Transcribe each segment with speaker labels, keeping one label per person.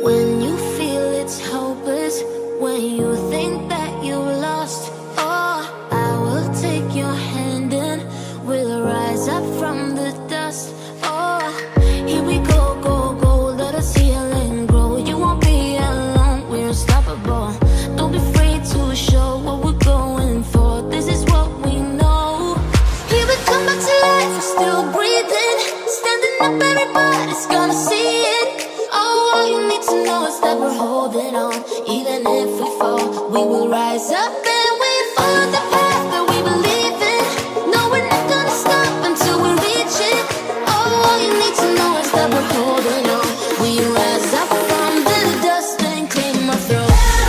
Speaker 1: When you feel it's hopeless, when you think that you lost, oh, I will take your hand and we'll rise up from the dust. Oh, here we go, go, go, let us heal and grow. You won't be alone, we're unstoppable. Don't be afraid to show what we're going for. This is what we know. Here we come back to life, we're still breathing. Standing up, everybody's gonna see it. Oh, all you need to know is that we're holding on. Even if we fall, we will rise up and we follow the path that we believe in. No, we're not gonna stop until we reach it. Oh, all you need to know is that we're holding on. We rise up from the dust and clean my throat.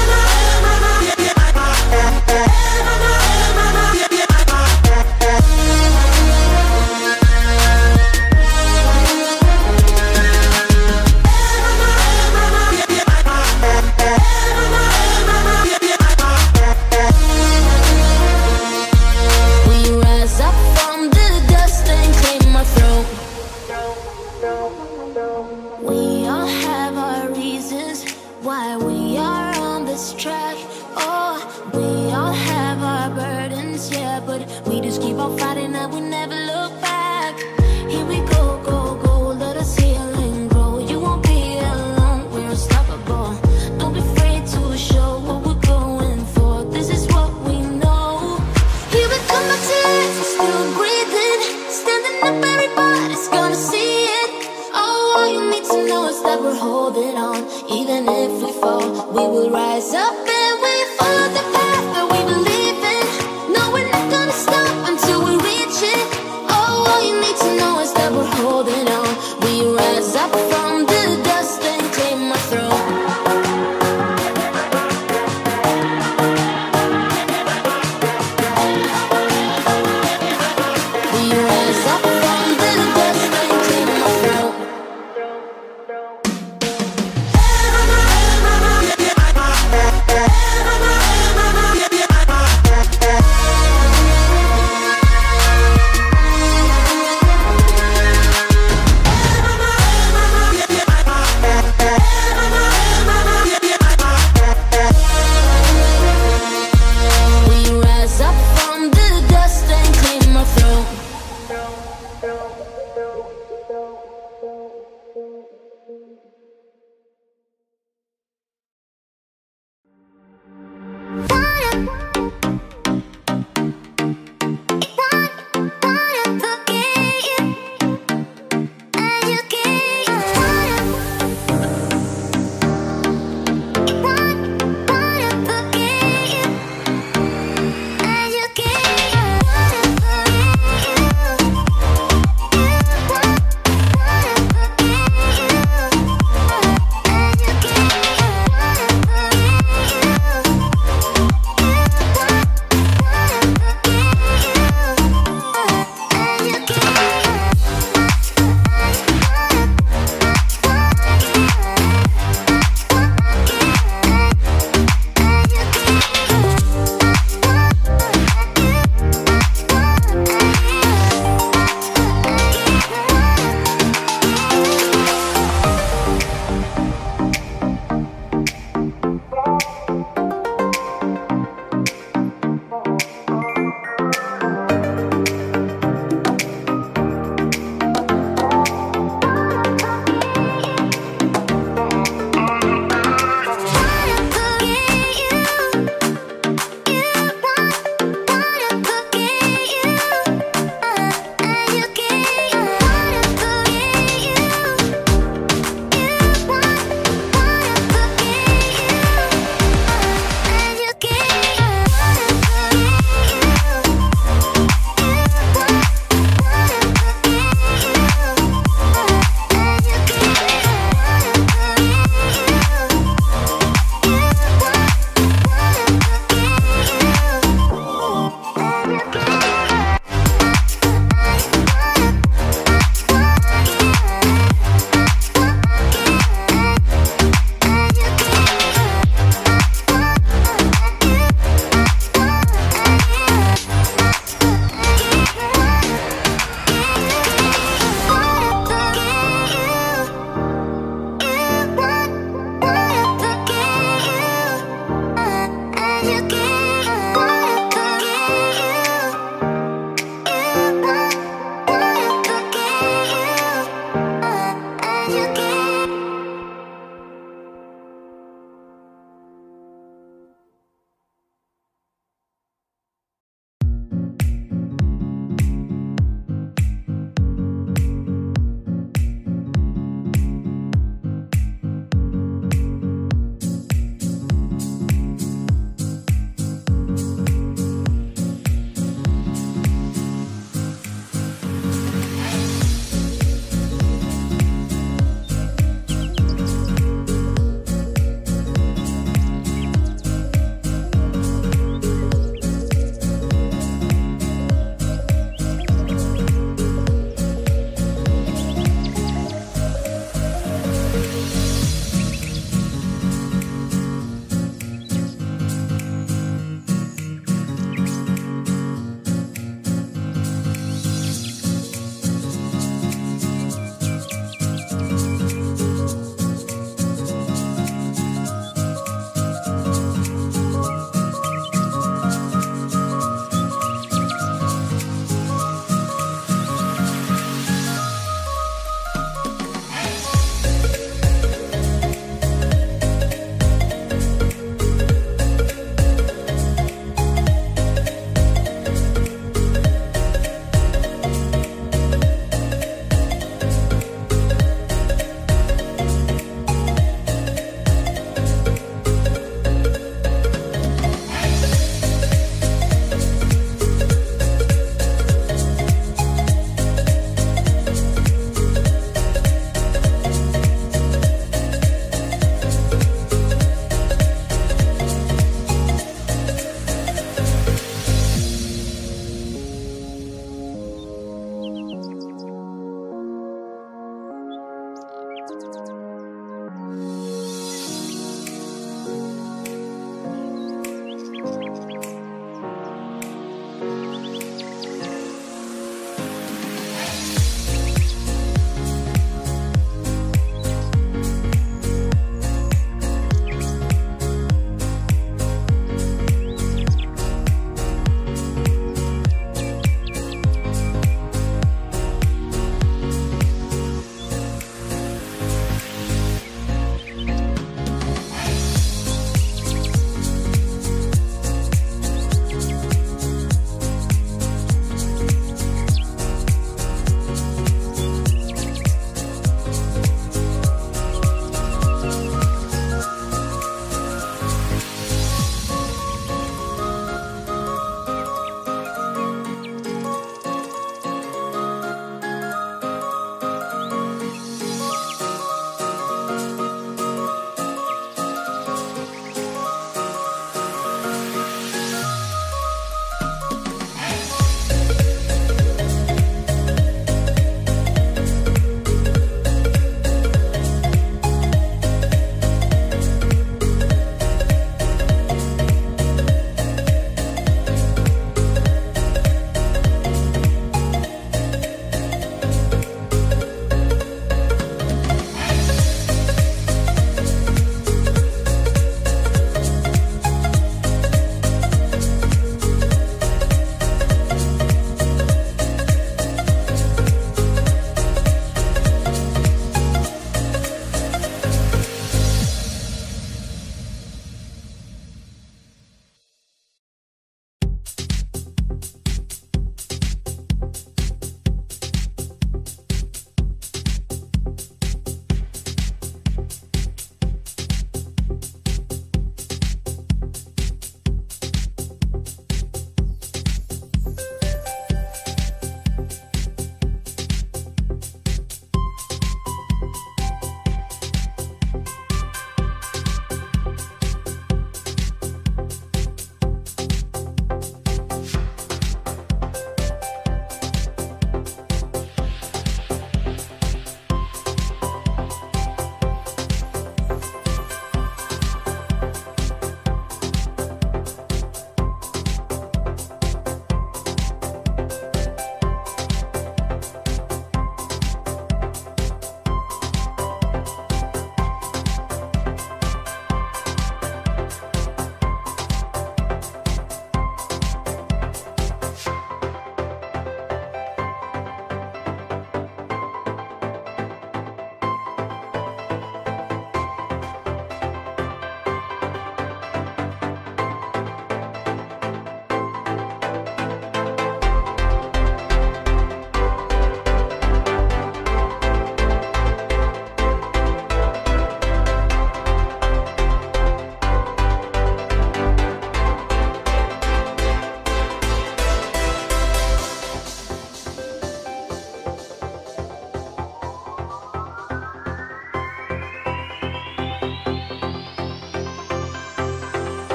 Speaker 1: We all have our reasons why we are on this track. Oh, we all have our burdens, yeah, but we just keep on fighting and we never look back. Here we go, go, go, let us heal and grow. You won't be alone, we're unstoppable. Don't be afraid to show what we're going for. This is what we know. Here we come back to life, we're still breathing. Standing up, everybody's gonna see it. Oh, all you need to know is that we're holding on. Even if we fall, we will rise up and we follow the path that we believe in. No, we're not gonna stop until we reach it. Oh, all you need to know is that we're holding on. We rise up from